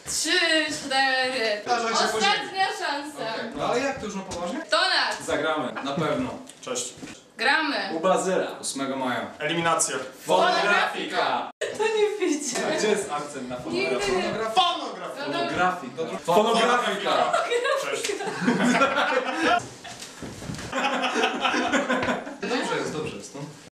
3, 4. Ostatnia szansa. Okay. No ale jak to już na poważnie? To nas. Zagramy, na pewno. Cześć. Gramy. U Bazyla. 8 maja. Eliminacja. Fonografika! To nie wiecie. A gdzie jest akcent na Nigdy fonografii? nie. Fonografia. Fonografik. Fonografika! Cześć.